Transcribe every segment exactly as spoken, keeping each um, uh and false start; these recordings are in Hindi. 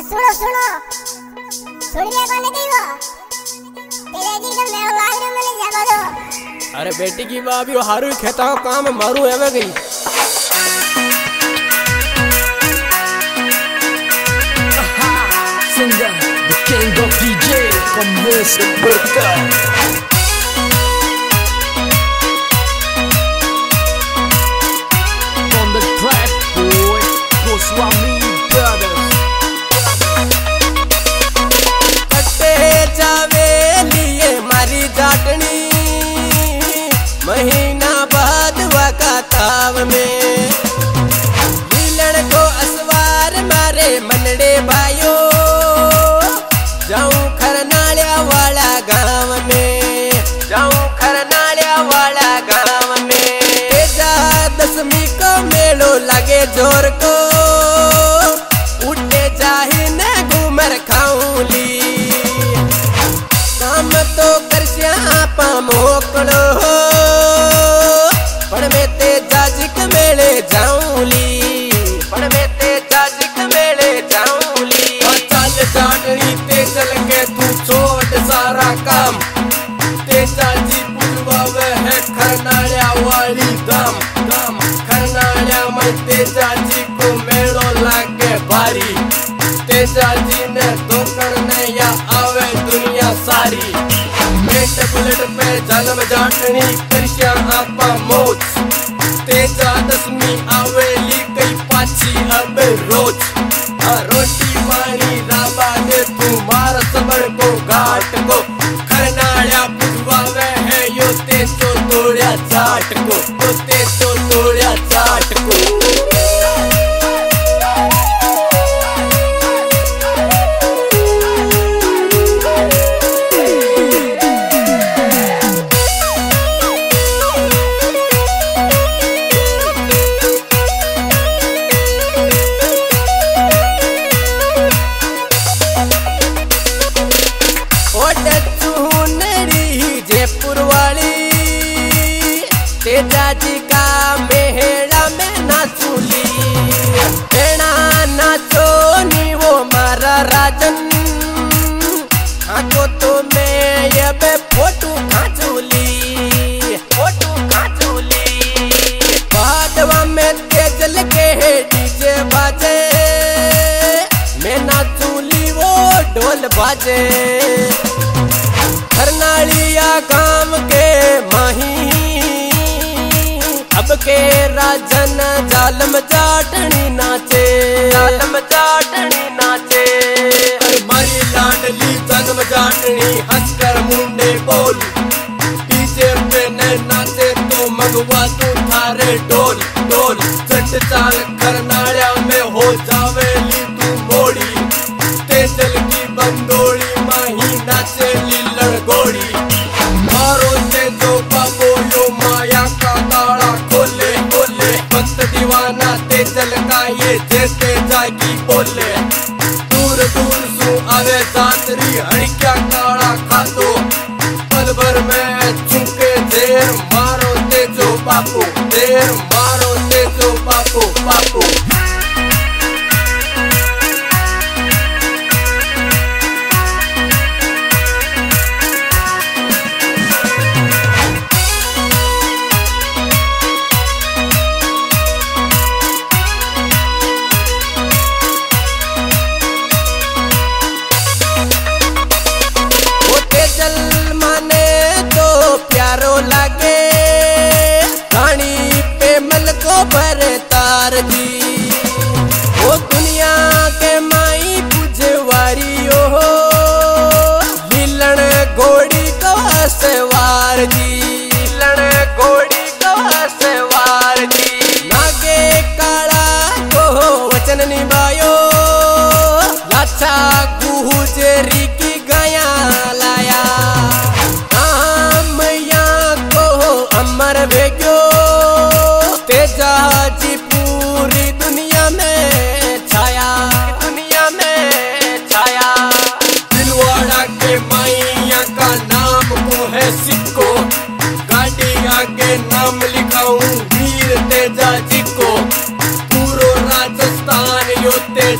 सुनो सुनो सुनिए कोने दीवा तेरे जी के मेरा लाग रे मने जाबा दो। अरे बेटी की बाबी हारू खेता हो काम मारू एवे गई। Singer, the king of D J, comienza a brotar. On the track, boy, Goswami Brothers. कटे जावे लिए मारी जाटनी महीना बाद वाका ताव में लीलन को असवार मारे मनड़े भाइयों जाऊं खरनालिया वाला गांव में जाऊं खरनालिया वाला गांव में जा दसवीं को मेलो लगे जोर को उठे जाहि न घूमर खाऊली काम तो करश्या आपा मोकलो पण में ते जाजिक मेले जाऊली पण में ते जाजिक मेले जाऊली चल जाटनी ते चल के तू छोड़ सारा काम ते जाजी पुरवावे है खरनालिया वाली दम दम खरनालिया में ते जाजी को मेलो लागे भारी ते जाजी ने तो करने या आवे दुनिया सारी मेट बुलेट पे जन्म जाटनी करश्या आपा मौज तेजा दसवीं आवेली कई पाची अब रोज रोटी पानी राबा ने तुम्हारा सबड़ को घाट को खरनालिया पुजवावे है यो ते तो तोड़िया चाट को तो ते तो तोड़िया चाट को। जयपुर वाली तेजा जी का मेहड़ा में नाचूली तेना नाचो नी वो मारा राजन आको तो मैं ये बे फोटो खाचूली फोटो खाचूली बादवा में तेजल के डीजे बाजे मैं नाचूली वो ढोल बाजे खरनालिया गांव के माही अब के राजन जालम जाटनी नाचे जालम जाटनी नाचे मारी लाडली जन्म जाटनी हंसकर मुंडे बोल डीजे पे न नाचे तो मगवा तू थारे डोल डोल चट चाल खरनालिया में हो जावेली तू मोड़ी तेजल की बंदोड़ी माही नाचे लीलन गोड़ी मारो से जो बाबो यो माया का ताला खोले खोले भक्त दीवाना तेजल का ये जैसे जागी बोले दूर दूर सु आवे जातरी हड़क्या काला खातो पल भर में चुके देर मारो तेजो बापू देर मारो तेजो बापू बापू। लागे कहानी पे मल को भरतार जी वो दुनिया के माई पुजवारी हो लीलन घोड़ी को सवार जी लीलन घोड़ी को सवार जी नागे काला को वचन निभायो लाचा गुजरी की गया लाया अमर भेग्यो तेजा जी पूरी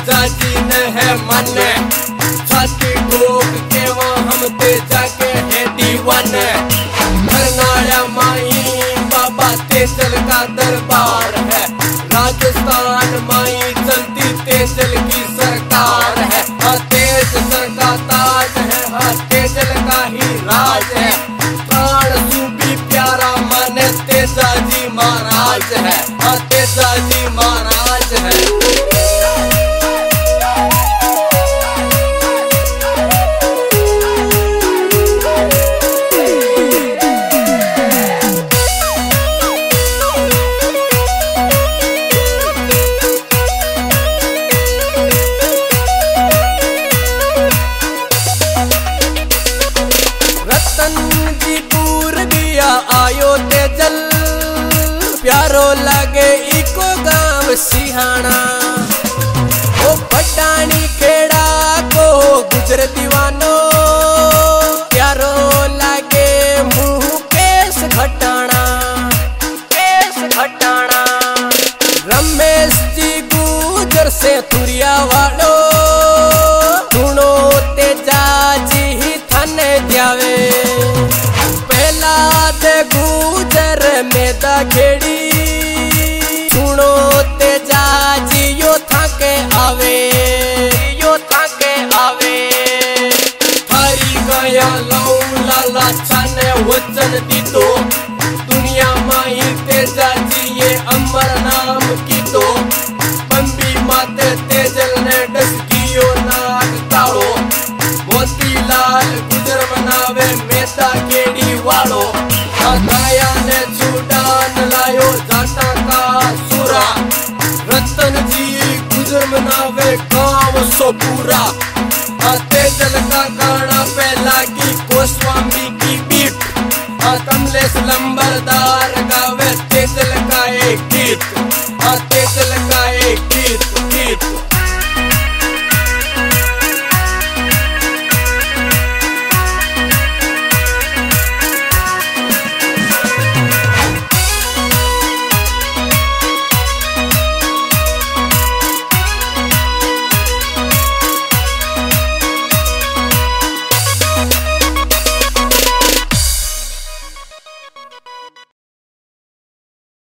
तेजा जी ने है मन, छाती ठोक के वो हम तेजा के है दीवाने। करनाया माई बाबा तेजल का दरबार है, राजस्थान माई चलती तेजल की सरकार है। हाँ तेज सर का ताज है, हाँ तेजल का ही राज है। प्राण सूबी प्यारा माने तेजा जी महाराज है, हाँ तेजा जी महाराज है। आयो तेजल प्यारो लगे इको गाँव सिहाना, ओ पटानी खेड़ा को गुजर दीवानो। प्यारो लगे मुँह केस घटाना, केस घटाना। रमेश जी गुजर से तुरिया वालो, सुनो तेजा जी थाने जावे। गुजर मेदा खेड़ी, सुनो तेजा जी यो थाके आवे, यो थाके आवे। हरी गया लौ लाला छाने वचन दीतो, दुनिया माही तेजा जी ये अमर नाम की तो। बम्बी माते तेजल ने डस कियो नाग ताड़ो, मोतीलाल गुजर मनावे मेदा खेड़ी वालो। दाया ने चूडान लायो जाटा का सुरा, रतन जी गुजर मनावे गाँव सो पूरा। तेजल का गाना पहला की गोस्वामी की बीट, कमलेश लंबरदार गावे